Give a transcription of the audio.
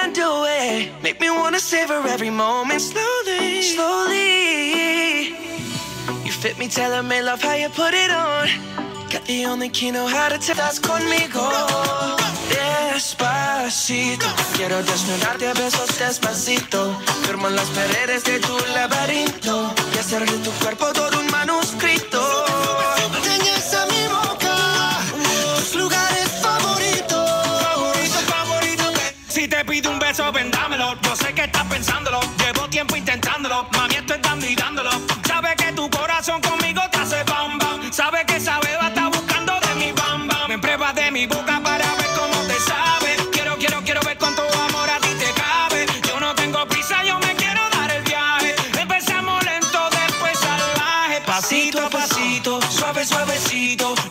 do it. Make me wanna savor every moment slowly, slowly. You fit me, telling me love how you put it on. Got the only key, know how to tell. Estás conmigo, despacito. Quiero desnudarte a besos despacito. Firmo en las paredes de tu laberinto y hacer de tu cuerpo todo un manuscrito. Enseñas a mi boca tus lugares favoritos. Favorito. Si te pido un beso, ven, dámelo. Yo sé que estás pensándolo. Llevo tiempo intentándolo. Mami, estoy dando y dándolo. Sabes que tu corazón conmigo te hace bam bam. Sabes que esa beba está buscando de mi bam bam. Me pruebas de mi boca para ver cómo te sabe. Quiero ver cuánto amor a ti te cabe. Yo no tengo prisa, yo me quiero dar el viaje. Empezamos lento, después salvaje. Pasito a pasito, suave, suavecito.